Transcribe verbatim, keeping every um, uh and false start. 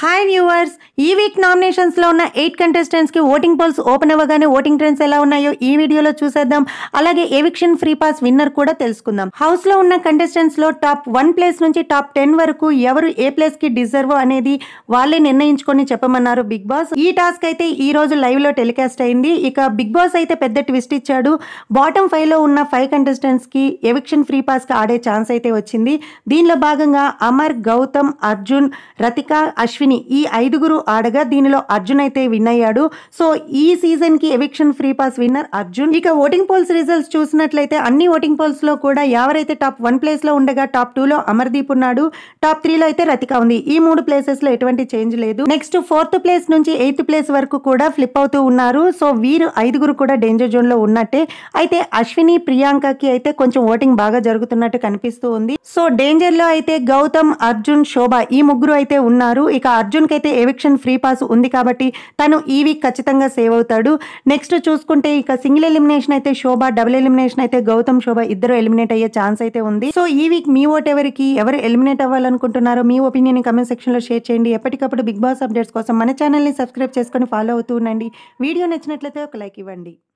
Hi viewers, ఈ week nominations లో ఉన్న ఎయిట్ కంటెస్టెంట్స్ కి ఓటింగ్ పోల్స్ ఓపెన్ అవ్వగానే ఓటింగ్ ట్రెండ్స్ ఎలా ఉన్నాయో ఈ వీడియోలో చూసేద్దాం. అలాగే ఎవిక్షన్ ఫ్రీ పాస్ విన్నర్ కూడా తెలుసుకుందాం. హౌస్ లో ఉన్న కంటెస్టెంట్స్ లో టాప్ వన్ ప్లేస్ నుంచి టాప్ టెన్ వరకు ఎవరు ఏ ప్లేస్ కి డిజర్వ్ అనేది వాళ్ళే నిర్ణయించుకొని చెప్పమన్నారు బిగ్ బాస్. ఈ టాస్క్ అయితే ఈ రోజు లైవ్ లో టెలికాస్ట్ అయింది. ఇక బిగ్ బాస్ అయితే పెద్ద ట్విస్ట్ ఇచ్చాడు. బాటమ్ ఫైవ్ లో ఉన్న ఫైవ్ కంటెస్టెంట్స్ కి ఎవిక్షన్ ఫ్రీ పాస్ కి ఆడే ఛాన్స్ అయితే వచ్చింది. దీనిలో భాగంగా అమర్, గౌతమ్, అర్జున్, రతిక, అశ్విని ఈ ఐదుగురు ఆడగా దీనిలో అర్జున్ అయితే విన్ అయ్యాడు. సో ఈ సీజన్ కి eviction free pass winner Arjun. ఇక ఓటింగ్ పోల్స్ రిజల్ట్స్ చూసినట్లయితే అన్ని ఓటింగ్ పోల్స్ లో కూడా ఎవరైతే టాప్ వన్ ప్లేస్ లో ఉండగా టాప్ టూ లో అమర్దీప్ ఉన్నాడు, టాప్ త్రీ లో అయితే రతిక ఉంది. ఈ మూడు ప్లేసెస్ లో ఎటువంటి చేంజ్ లేదు. నెక్స్ట్ ఫోర్త్ ప్లేస్ నుంచి ఎయిత్ ప్లేస్ వరకు కూడా ఫ్లిప్ అవుతూ ఉన్నారు. సో వీరు ఐదుగురు కూడా డేంజర్ జోన్ లో ఉన్నట్టే. అయితే అశ్విని, ప్రియాంకకి అయితే కొంచెం ఓటింగ్ బాగా జరుగుతున్నట్టు కనిపిస్తూ ఉంది. సో డేంజర్ లో అయితే గౌతమ్, అర్జున్, శోభ ఈ ముగ్గురు అయితే ఉన్నారు. ఇక అర్జున్ కి అయితే ఎవిక్షన్ ఫ్రీ పాస్ ఉంది కాబట్టి తను ఈ వీక్ ఖచ్చితంగా సేవ్ అవుతాడు. నెక్స్ట్ చూసుకుంటే ఇక సింగిల్ ఎలిమినేషన్ అయితే శోభ, డబుల్ ఎలిమినేషన్ అయితే గౌతమ్, శోభ ఇద్దరు ఎలిమినేట్ అయ్యే ఛాన్స్ అయితే ఉంది. సో ఈ వీక్ మీ ఓట్ ఎవరికి, ఎవరు ఎలిమినేట్ అవ్వాలనుకుంటున్నారో మీ ఒపీనియన్ కమెంట్ సెక్షన్ లో షేర్ చేయండి. ఎప్పటికప్పుడు బిగ్ బాస్ అప్డేట్స్ కోసం మన ఛానల్ ని సబ్స్క్రైబ్ చేసుకొని ఫాలో అవుతూ ఉండండి. వీడియో నచ్చినట్లయితే ఒక లైక్ ఇవ్వండి.